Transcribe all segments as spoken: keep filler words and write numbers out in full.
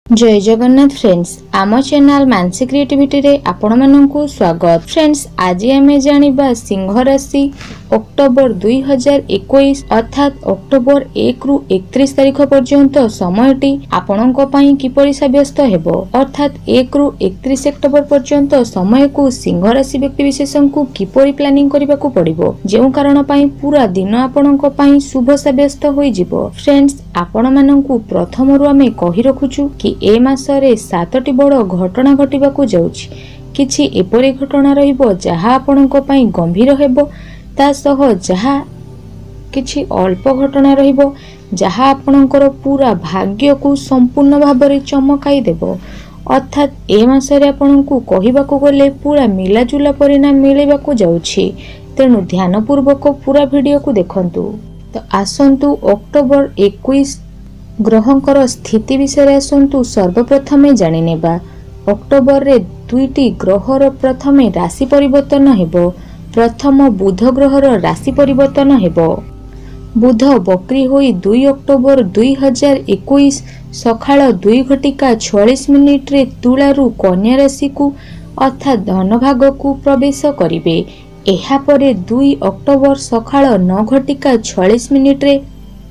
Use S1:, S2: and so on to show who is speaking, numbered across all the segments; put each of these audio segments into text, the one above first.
S1: जय जगन्नाथ फ्रेंड्स, आम channel Mansi creativity रे आपण माननकु स्वागत। फ्रेंड्स, आज आम जानिबा सिंह राशि अक्टोबर दुई हजार इक्कीस अर्थात अक्टोबर एक रु एकतीस तारिख पर्यंत समयटी आपणक पई किपरि साब्यस्त हेबो। अर्थात एक रु एकतीस अक्टोबर पर्यंत समय को सिंह राशि व्यक्ति विशेषण को किपरि प्लानिंग करबाकू पड़िबो, जेउ कारण पई पूरा दिन आपणक पई शुभ साब्यस्त होई जिवो। फ्रेंड्स, आपण माननकु प्रथम रु आमे कहि रखुछु कि ए मासरे सातटी बड़ घटना घटिबाकू जाउछि। किछि एपरि घटना रहिबो जहा आपणक पई गंभीर हेबो, ता सह जहा किछि अल्प घटना रहिबो जहा आपणकर पूरा भाग्य को संपूर्ण भाबरे चमकाई देबो। अर्थात ए मासरे आपणकू कहिबाकू गले पूरा मिलाजुला परिणाम मिलेबाकू जाउछि। तेणु ध्यान पूर्वक पूरा वीडियो को देखंतु। तो आसंतु अक्टोबर इक्कीस ग्रहंकर स्थिति विषय आसंतु सर्वप्रथमे जानि नेबा। अक्टोबर रे दुईटी ग्रहर प्रथमे राशि परिवर्तन हेबो। प्रथम बुध ग्रहर राशि परिवर्तन हेबो। बुध बक्री होई दुई अक्टोबर दुई हजार इक्कीस सकाळ दुई घटिका छियालीस मिनिट रे तुलारू कन्या राशि को अर्थात धन भाग को प्रवेश करिवे। एहा परे दुई अक्टोबर सकाळ नौ घटिका छियालीस मिनिट रे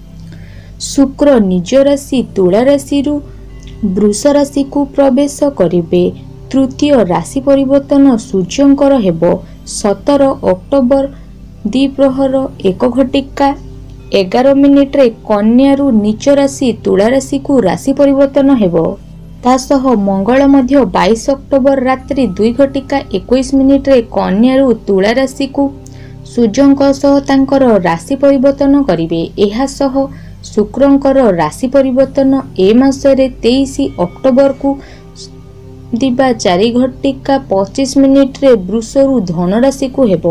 S1: शुक्र निज राशि तुला राशि रु वृष राशि को प्रवेश करिवे। तृतीय राशि परिवर्तन सूर्यंकर हेबो। सतर अक्टोबर द्विप्रहर एक घटिका एगार मिनिट रे कन्या रु निज राशि तुला राशि को राशि परिवर्तन हेबो। तासह मंगल मध्य बाईस अक्टोबर रात्रि दुई घटिका इक्कीस मिनिट रे कन्या रु तुला राशि को सूर्यंक सह तांकर राशि परिवर्तन करिवे। एहा सह शुक्रंकर राशि परिवर्तन ए मासरे तेईस अक्टोबर को दिबा चारि घटिका पच्चीस मिनिट रे वृष रु धन राशि को हेबो।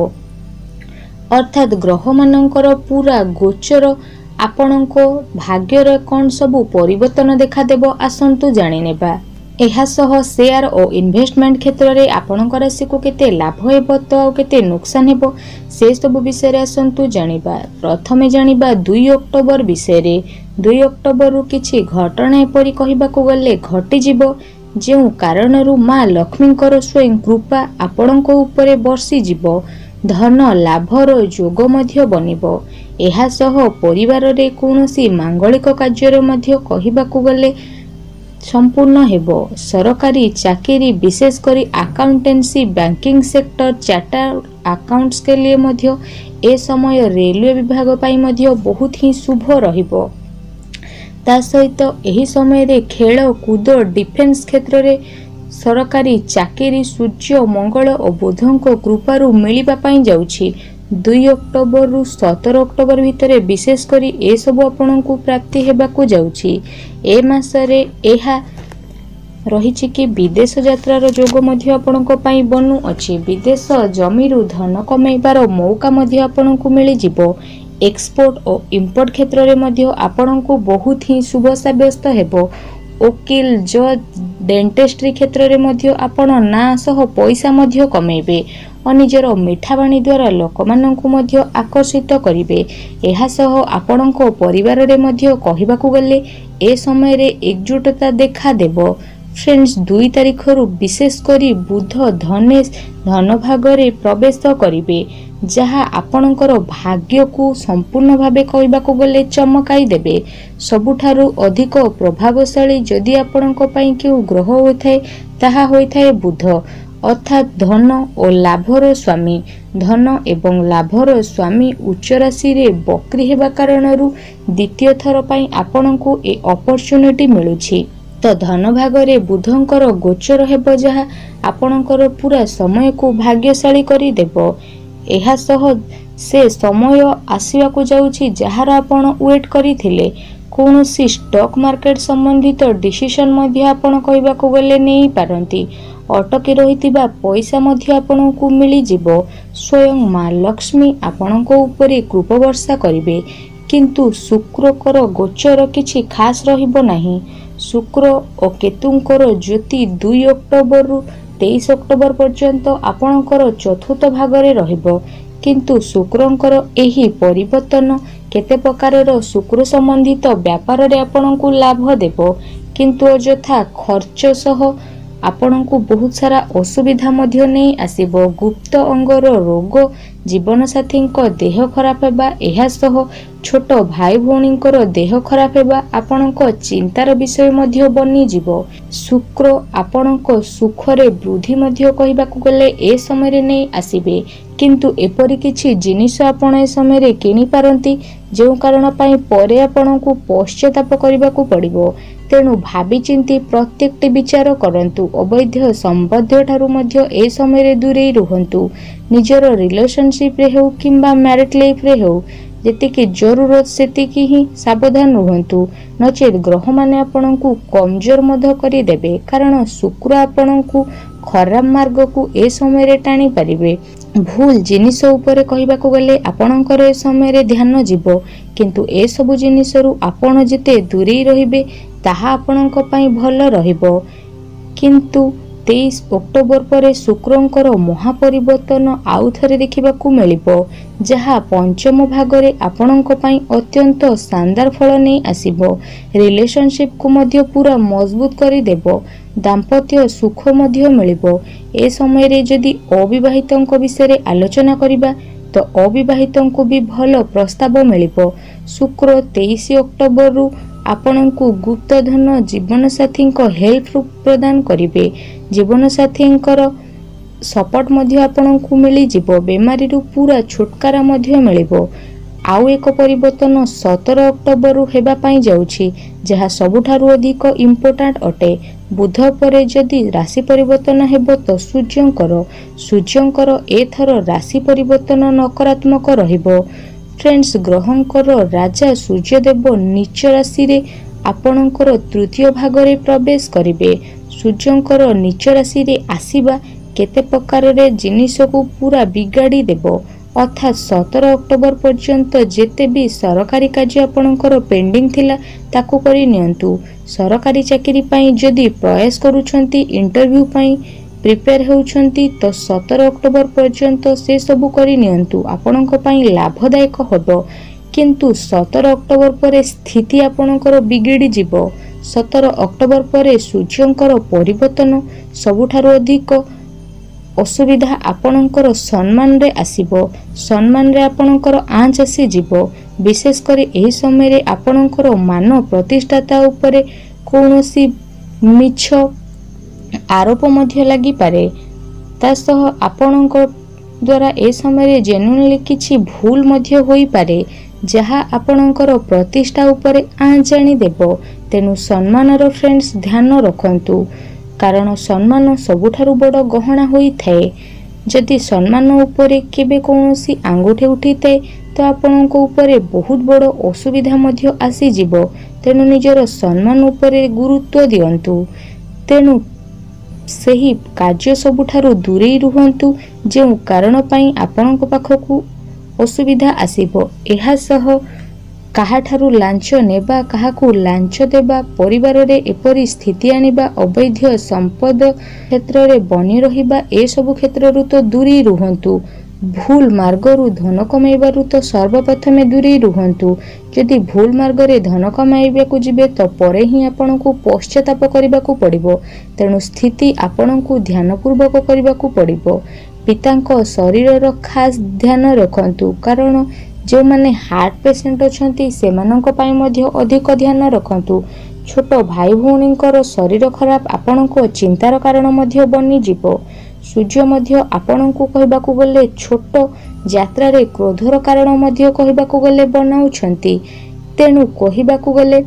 S1: अर्थात ग्रह मानकर पूरा गोचर आपणको भाग्यर कौन सबु परिवर्तन देखा देबो। आसंतु जानि नेबा। एहा सह शेयर और इन्वेस्टमेंट क्षेत्र रे आपणक राशि को केते लाभ हेबो तो आ केते नुकसान हेबो से सब विषय रे आसंतु जानिबा। प्रथमे जानिबा दुई अक्टोबर विषय रे। दुई अक्टोबर रु किछि घटना एपरि कहिबाकू गले घटि जिवो, जेउ कारणरू मां लक्ष्मीकर स्वयं कृपा आपणक उपरे बर्षि जिवो। धन लाभर जोग मध्य बनिबो। एहा सह परिवार रे कोनोसी मांगलिक कार्य रे मध्य कहिबाकू गले संपूर्ण हेबो। सरकारी चाकरी विशेष करी accountancy banking sector chartered accounts के लिए मध्य ए समय रेलवे विभाग पाई मध्य बहुत ही शुभ रहिबो। ता सहित एही समय रे खेल कूद डिफेन्स क्षेत्र रे सरकारी चाकरी सूर्य मंगल और बुधंको कृपारू मिलिबा पाई जाउछि। दुई अक्टोबर रु सतर अक्टोबर भितरे विशेष करी ए सब आपनकू प्राप्ति हेबाकू जाउछि। ए मासरे एहा रहिछि कि विदेश यात्रार जोग मध्य आपनक पई बनू अछि। विदेश जमीरु धन कमैबार मौका मध्य आपनकू मिलि जिवो। एक्सपोर्ट और इंपोर्ट क्षेत्र रे मध्य आपनकू बहुत ही शुभ साब्यस्त हेबो। वकील जज डेंटिस्ट्री क्षेत्र रे मध्य आपण ना सह पैसा मध्य कमैबे। निजर मिठा बाणी द्वारा लोकमानंकु मध्य आकर्षित करिवे। एहा सह आपणको परिवार रे मध्य कहिबाकू गले ए समय रे एकजुटता देखा देबो। फ्रेंड्स, दुई तारिख रु विशेष करी बुध धनेश धन भाग रे प्रवेश करिवे, जहा आपणकर भाग्य को संपूर्ण भाबे कहिबाकू गले चमकाई देबे। सबुठारु अधिक प्रभावशाली जदि आपणको पई केउ ग्रह होइथाय ताहा होइथाय बुध, अर्थात धन और लाभर स्वामी। धन एवं लाभर स्वामी उच्च राशि रे बक्री हेबा कारणरू द्वितीय थर पई आपणको ए अपॉर्चुनिटी मिलुछि। तो धन भाग रे बुधंकर गोचर हेबो, जहा आपणकर पूरा समय को भाग्यशाली करी देबो। एहा सह से समय आसीबा को जाउछि जहार आपण वेट करिथिले। कोनोसी स्टॉक मार्केट संबंधित डिसीजन मध्य आपण कहिबाकू गले नै पारंती। अटकी रहितिबा पैसा मध्य आपनकू मिली जिवो। स्वयं मां लक्ष्मी आपनको उपरे कृपा वर्षा करिवे। किंतु शुक्रकर गोचर किछि खास रहिबो नाही। शुक्र और केतुंकर ज्योति दुई अक्टोबर रु तेईस अक्टोबर पर्यंत आपनकर चतुर्थ भाग रे रहिबो। किंतु शुक्रंकर एही परिवर्तन केते प्रकारर शुक्र संबंधित व्यापार रे आपनकु लाभ देबो, किंतु अଯଥା खर्च सह आपनकु बहुत सारा असुविधा मध्य नहीं आसीबो। गुप्त अंगर रोग, जीवन साथी देह खराब हेबा, एहा सह छोट भाई भौणींकर देह खराब हेबा आपनक चिंतार विषय मध्य बनी जिवो। शुक्र आपनक सुखरे वृद्धि मध्य कहिबाकु गले ए समय रे नहीं आसीबे, किंतु एपरि किछि जिनिस आपण ए समय रे किनि पारंती, जे कारण पई परे आपनकु पश्चाताप करिबाकु पड़िबो। तेणु भावी चिंती प्रत्येकटी विचार करंतु। अवैध संबंध ठारू मध्य ए समय रे दूरे रुहंतु। निजर रिलेशनशिप रे हो किंबा मैरिड लाइफ रे हो जेतिकी जरूरत सेतिकी ही सावधान रुहंतु, नचेत ग्रह माने आपनकु कमजोर मध्य करि देबे, कारण शुक्र आपनकु खराब मार्ग को ए समय रे टाणी पारिबे। भूल जिनिस उपरे कहिबाकु गले आपनकर ए समय रे ध्यान जिवो, किंतु ए सबु जिनिसरु आपण जेते दूरे रहिबे ताहा आपनक पई भल रहिबो। किंतु तेईस अक्टोबर पर शुक्रंकर महापरिवर्तन आउ थरे देखिबाकू मिलिबो, जहा पंचम भागरे आपनक पई अत्यंत शानदार फल नै आसीबो। रिलेशनशिप को मध्य पूरा मजबूत करि देबो। दाम्पत्य सुख मध्य मिलिबो। ए समय रे जदि अविवाहितंक विषय रे आलोचना करिबा तो अविवाहितंको भी भल प्रस्ताव मिलिबो। शुक्र तेईस अक्टोबर रु आपनकु गुप्त धन जीवन साथी हेल्प प्रदान करिवे। जीवन साथी सपोर्ट मध्य आपनकु मिली जिवो। बेमारी रु पूरा छुटकारा मध्य मिलिबो। आउ एक परिवर्तन सत्रह अक्टोबर रु हेबा पई जाउछि, जहा सबुठारु अधिक इम्पोर्टेंट अटे। बुध परे जदि राशि परिवर्तन हेबो तो सूर्यंकर सूर्यंकर एथर राशि परिवर्तन नकारात्मक रहिबो। फ्रेंड्स, ग्रहंकर राजा सूर्यदेव नीच राशि रे आपणकर तृतीय भाग रे प्रवेश करिवे। सूर्यंकर नीच राशि रे आसीबा केते प्रकार रे जिनिस को पूरा बिगाड़ी देबो। अर्थात सत्रह अक्टोबर पर्यंत जेते भी सरकारी कार्य आपणकर पेंडिंग थिला ताकू करि नियंतु। सरकारी चाकरी पई जदि प्रयास करूछंती, इंटरव्यू पई प्रिपेयर होउछंती तो सत्रह अक्टोबर पर्यंत से सबु करि नियंतु, आपणक पई लाभदायक होबो। किंतु सत्रह अक्टोबर परे स्थिति आपणकर बिगिड़ी जिवो। सत्रह अक्टोबर परे सूर्यंकर परिवर्तन सबुठारु अधिक असुविधा आपणकर सम्मान रे आसीबो। सम्मान रे आपणकर आंच आसी जिवो। विशेष करे एही समय रे आपणकर मान प्रतिष्ठाता उपरे कोनोसी मिछ आरोप मध्य लागि पारे। तासह आपणक द्वारा ए समय रे जेन्युइनली किछि भूल मध्य होई पारे, जहा आपणकर प्रतिष्ठा उपरे आंच आनी देबो। तेनु सम्मानर फ्रेंड्स ध्यान रखंतु, कारण सम्मान सबुठारु बड़ गहना होई थाए। जदि सम्मान उपरे केबे कोनोसी आंगुठे उठिते तो आपणक उपरे बहुत बड़ असुविधा मध्य आसी जिवो। तेनु निजर सम्मान उपरे गुरुत्व दियंतु। तेनु सेही कार्य सबुठारु दूरे रुहंतु, जे कारण पई आपणक पाखकु असुविधा आसीबो। एहा सह काहाठारु लांच नेबा, काहाकु लांच देबा, परिवार रे एपरि स्थिति आनिबा, अवैध संपद क्षेत्र रे बनी रहिबा, ए सब क्षेत्र रु तो दूरी रुहंतु। भूल मार्गरु धन कमाइबारु तो सर्वप्रथमे दूरी रुहंतु। जदि भूल मार्ग रे धन कमाइबाकु जिबे तो परे ही आपनकु पश्चाताप करिबाकु पड़िबो। तेणु स्थिति आपनकु ध्यानपूर्वक करिबाकु पड़िबो। पितांक शरीरर खास ध्यान रखंतु, कारण जो माने हार्ट पेशेंट अछंती सेमानंक पई मध्य अधिक ध्यान रखंतु। छोट भाई भौणींकर शरीर खराब आपनक चिंतार कारण मध्य बनी जिवो। सूर्य मध्य आपनकु कहबाकू गले छोट यात्रा रे क्रोधर कारण मध्य कहबाकू गले बनाउछंती। तेणु कहबाकू गले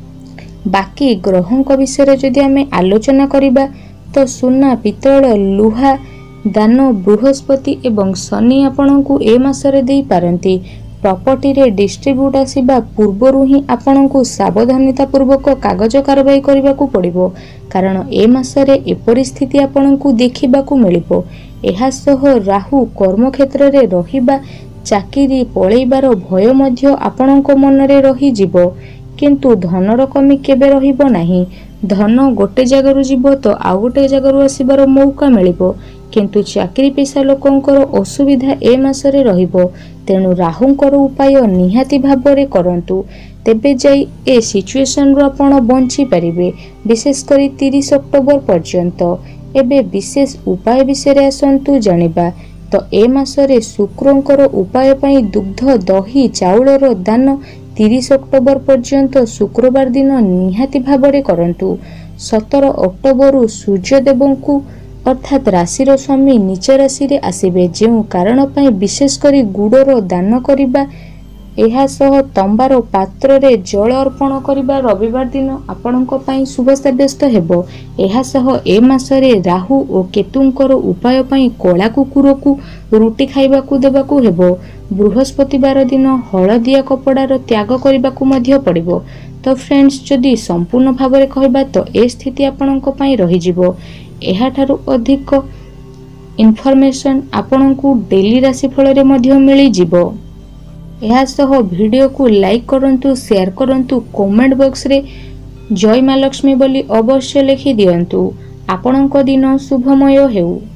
S1: बाकी ग्रहंक विषय जदि आमे आलोचना करिबा तो सुना, पितल, लुहा दान बृहस्पति एवं शनि आपनकु ए मासरे देई पारंती। प्रॉपर्टी रे डिस्ट्रीब्यूट आसीबा पूर्वरु ही आपनकु सावधानता पूर्वक कागज कारवाई करबाकू पड़िबो, कारण ए मासरे ए परिस्थिति आपनकु देखिबाकू मिलिबो। एहा सह राहु कर्म क्षेत्र रे रहिबा, चाकरी पळेइबार भय मध्य आपनक मन रे रही जिवो। किंतु धनर कमी केबे रहिबो नाही। धन गोटे जगरु जिवो तो आ गोटे जगरु आसीबार मौका मिलिबो। किंतु चाकरी पेशा लोकंकर असुविधा ए मासरे रहिबो। तेणु राहुंकर उपाय निहाती भाबरे करंतु, तेबे जाई ए सिचुएशन रो आपण बंची परिबे, विशेष करी तीस अक्टोबर पर्यंत। एबे विशेष उपाय विषय आसंतु जानिबा। तो ए मासरे शुक्रंकर उपाय पई दुग्ध दही चाउलर दान तीस अक्टोबर पर्यंत शुक्रवार दिन निहाती भाबरे करंतु। सतर अक्टोबर सूर्यदेवंकु अर्थात राशिर स्वामी नीच राशि रे आसिबे, जेउ कारण पई विशेष करी गुड़र दान करिबा, एहा सह तंबार पात्र रे जल अर्पण करिबा रविवार दिन आपणक पई शुभ साब्यस्त हेबो। एहा सह ए मासरे राहु ओ केतुंकर उपाय पई कोला कुकुरकु रुटी खाइबाकू देबाकू हेबो। बृहस्पतिवार दिन हलदिया कपड़ार त्याग करिबाकू मध्य पड़िबो। तो फ्रेंड्स, जदि संपूर्ण भाबरे कहबा तो ए स्थिति आपणक पई रहि जिवो। एहा ठारू अधिक इन्फॉर्मेशन आपणकू डेली राशिफल रे मध्य मिली जिवो। एहा सह वीडियो को लाइक करंतु, शेयर करंतु, कमेंट बॉक्स रे जय माँ लक्ष्मी बोली अवश्य लिखि दियंतु। आपणक दिन शुभमय हेउ।